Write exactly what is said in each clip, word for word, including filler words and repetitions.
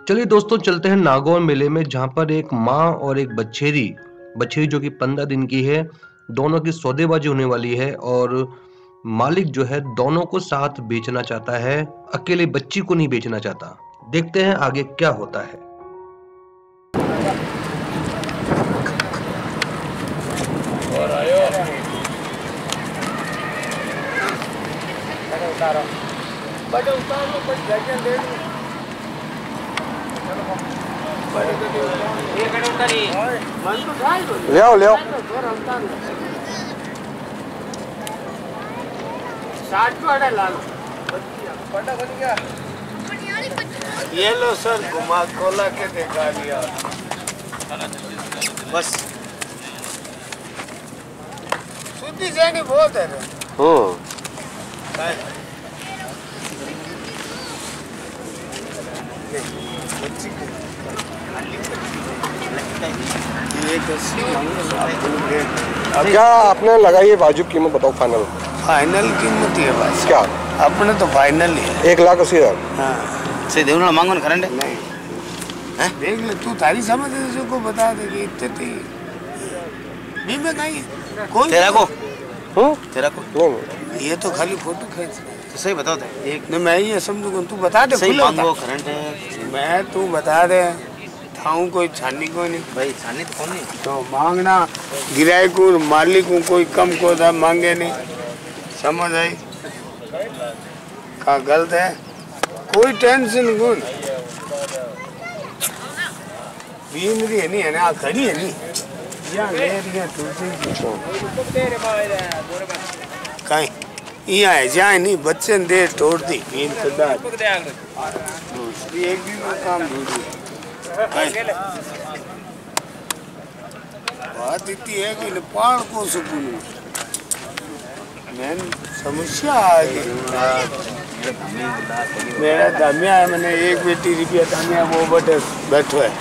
चलिए दोस्तों, चलते हैं नागौर मेले में, जहाँ पर एक माँ और एक बछेरी बछेरी जो कि पंद्रह दिन की है, दोनों की सौदेबाजी होने वाली है और मालिक जो है दोनों को साथ बेचना चाहता है, अकेले बच्ची को नहीं बेचना चाहता। देखते हैं आगे क्या होता है। ले आओ ले आओ ये लो सर, घुमा खोला के दिखा दिया बस। शुद्धि से बहुत है। हम्म क्या आपने लगाई है? बाजू कीमत बताओ, फाइनल फाइनल कीमत ही है बस। क्या अपने तो फाइनल ही है, एक लाख अस्सी हजार। हाँ से देवना मांगो ना करंट नहीं हैं? देख ले तू, तारी समझ है को बता दे कि इतने थी नहीं में कहीं कोई तेरा को हम्म तेरा को नहीं नहीं ये तो खाली फोटो खींच तो सही बताओ दे एक नहीं, मैं ये समझू तू बता दे सही खुला मांगो बता। करंट है मैं तू बता दे, थाऊ कोई छानी को नहीं भाई छानी तो कौन नहीं तो मांगना गिराई को मालिक को कोई कम को था मांगे नहीं, समझ आई का गलत है, कोई टेंशन को बीमरी है नहीं है ना, खड़ी है नहीं यहाँ ले रही है कहीं यहाँ है जाए नहीं बच्चे ने दे तोड़ दी नींद कदा दूसरी एक भी में काम दूसरी बात इतनी है कि नेपाल को सुकून मैं समस्या आ गई। मेरा दामिया है, मैंने एक बेटी रुपया दामिया वो बटे बैठो है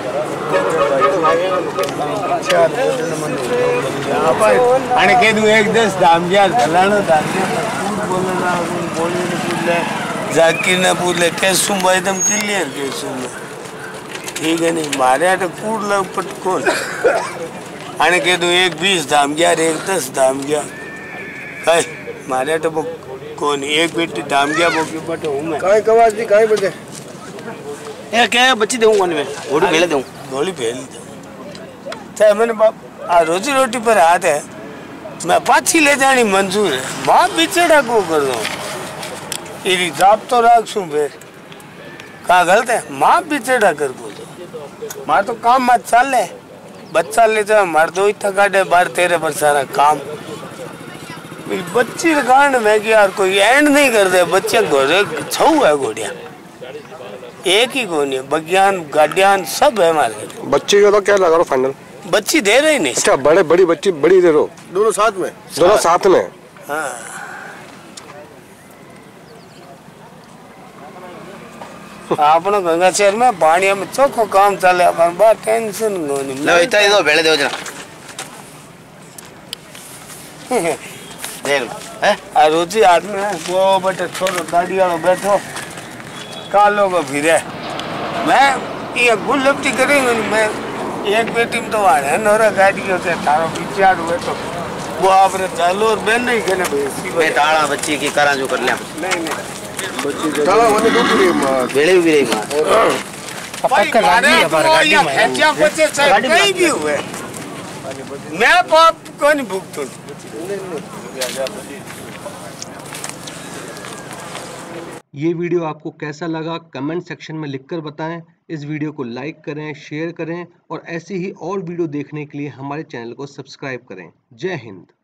यहाँ पर आने कह दूँ एक दस दामिया फलाना दामिया बोलना बोलने ने पूछ ले जाकिर ने पूछ ले कैसू भाई तुम क्लियर कैसू में ठीक है नहीं मारे तो कूड़ लग पटकोन आने कह दूँ एक बीस दाम गया एक दस दाम गया कहीं मारे तो वो कौन एक बेटी दाम गया वो क्यों बटे हूँ मैं कहीं कवाज भी कहीं बजे यार क्या बच्ची दूंगा मैं घोड़ी पहले दूं गोली फेल दो चाहे मैंने बाप आ रोजी रोटी पर हाथ है, मैं पाछी ले जानी मंजूर है, माँ बिछड़ा को कर दो इरी जाप तो राख सू फिर कहा गलत है, माँ बिछड़ा कर को दो मार तो काम मत चल ले बच्चा ले जाए मार दो इतना काटे बार तेरे पर सारा काम बच्ची कारण में कि यार कोई एंड नहीं कर दे बच्चे घोड़े छऊ है घोड़िया एक ही कौन है बगियान गाड़ियान सब है हमारे बच्चे का तो क्या लगा रहा फाइनल? बच्ची दे रही नहीं। अच्छा बड़े बड़ी बच्ची बड़ी दे रहो दोनों साथ में दोनों साथ में हाँ आपने गंगा शहर में पानी में चौखो काम चले अपन बात टेंशन नहीं लो इतना दो पहले दो जना देख हैं आ रोजी आदमी है वो बटे छोरो गाड़ी वाला बैठो कालो को फिरे मैं ये गुल लपटी करेंगे मैं एक बेटी में तो आ है नौरा गाड़ी से तारो विचार हुए तो वो आपने चालू और बहन नहीं कहने भाई मैं ताड़ा बच्ची की करा जो कर लिया नहीं नहीं बच्ची चला वाले दो पूरी बेड़े भी रही मां पक्का गाड़ी है पर गाड़ी में है बच्चे सब कहीं भी हुए मैं पाप को नहीं भुगतूं। ये वीडियो आपको कैसा लगा कमेंट सेक्शन में लिखकर बताएं। इस वीडियो को लाइक करें, शेयर करें और ऐसी ही और वीडियो देखने के लिए हमारे चैनल को सब्सक्राइब करें। जय हिंद।